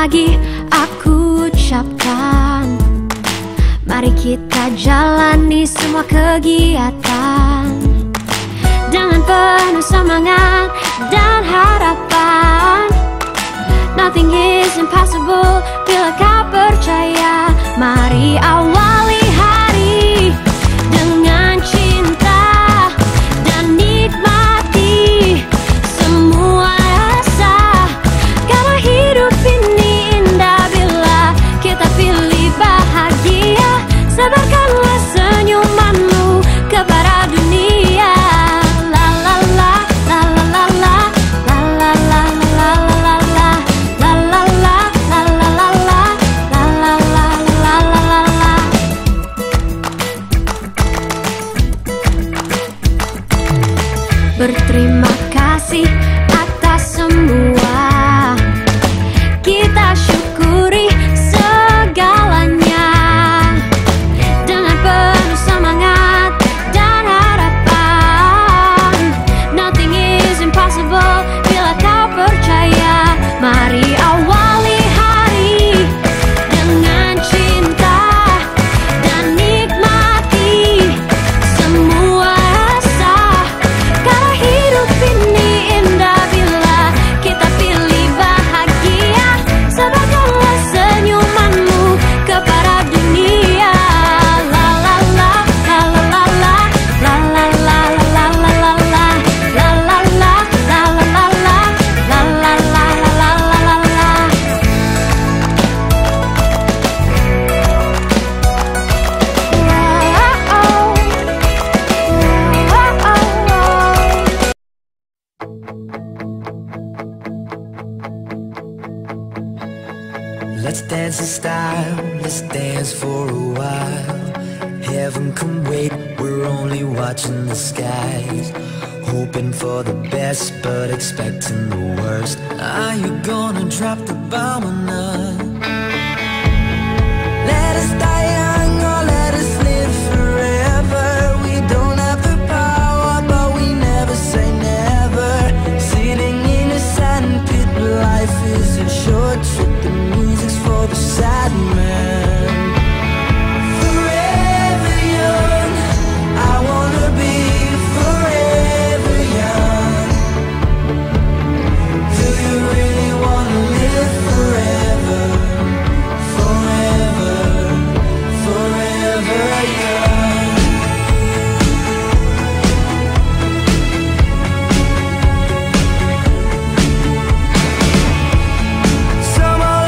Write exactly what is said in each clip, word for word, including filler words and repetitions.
lagi aku ucapkan, mari kita jalani semua kegiatan dengan penuh semangat dan harapan. Nothing is impossible bila kau percaya. Mari awali hari dengan cinta dan nikmati semua rasa, karena hidup ini indah bila kita pilih bahagia. Sebarkanlah senyumanmu kepada dunia. La la la, la la la la, la la la la la la, la la la, la la la la, la la la la la la. Berterima kasih atas semua, kita syukuri segalanya dengan penuh semangat dan harapan. Nothing is impossible bila kau percaya. Mari awali hari dengan cinta dan nikmati semua rasa, karena hidup ini indah bila kita pilih bahagia. Sebarkanlah senyumanmu kepada dunia. La la la, la la la la, la la la la la la la, la la la, la la la la, la la la la la la la. Let's dance in style, let's dance for a while. Heaven can wait, we're only watching the skies. Hoping for the best, but expecting the worst. Are you gonna drop the bomb or not? Let us die young or let us live forever. We don't have the power, but we never say never. Sitting in a sandpit, life is a short trip. The music's for the sad man. Forever young, I wanna be forever young. Do you really wanna live forever? Forever, forever young. Some are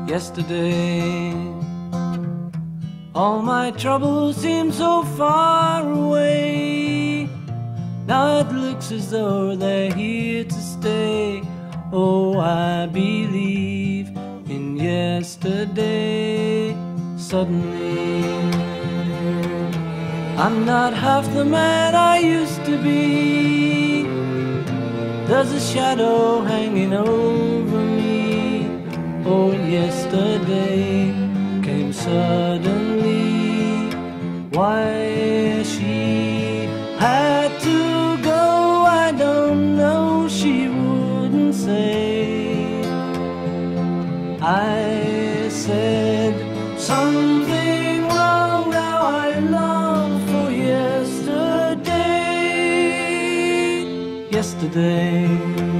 yesterday. All my troubles seem so far away. Now it looks as though they're here to stay. Oh, I believe in yesterday. Suddenly, I'm not half the man I used to be. There's a shadow hanging over me. Oh, yesterday came suddenly. Why she had to go, I don't know, she wouldn't say. I said something wrong, now I long for yesterday. Yesterday,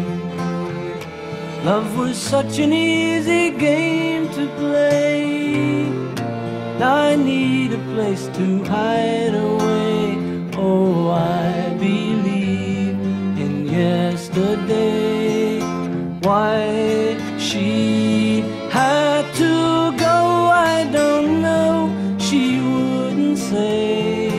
love was such an easy game to play. Now I need a place to hide away. Oh, I believe in yesterday. Why she had to go, I don't know, she wouldn't say.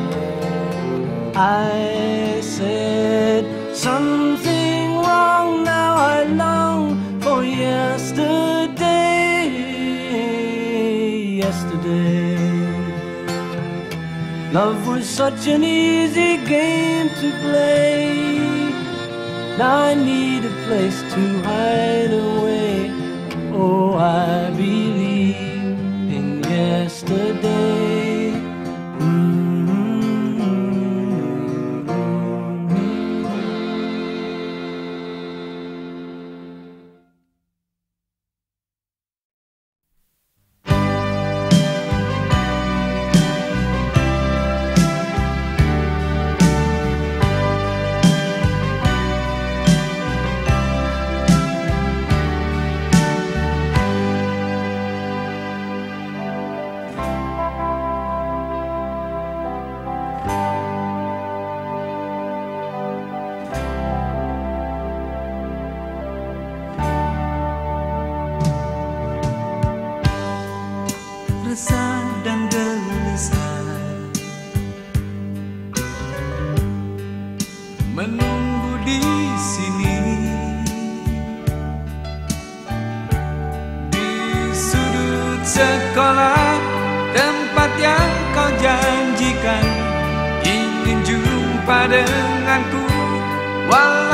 I said something wrong, now I long for yesterday. Yesterday, love was such an easy game to play. Now I need a place to hide away. Oh, I believe in yesterday. Resah dan gelisah menunggu di sini, di sudut sekolah, tempat yang kau janjikan ingin jumpa denganku. Walau